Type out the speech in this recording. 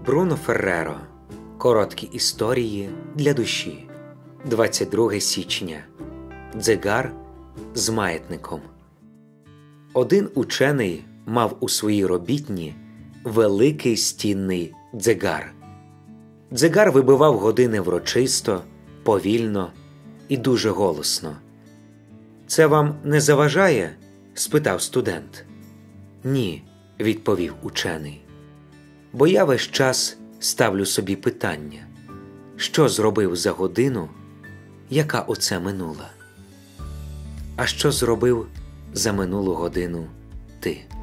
Бруно Ферреро. Короткі історії для душі. 22 січня. Дзигар з маятником. Один учений мав у своїй робітні великий стінний дзигар. Дзигар вибивав години врочисто, повільно і дуже голосно. «Це вам не заважає?» – спитав студент. «Ні», – відповів учений. «Бо я весь час ставлю собі питання, що зробив за годину, яка оце минула? А що зробив за минулу годину ти?»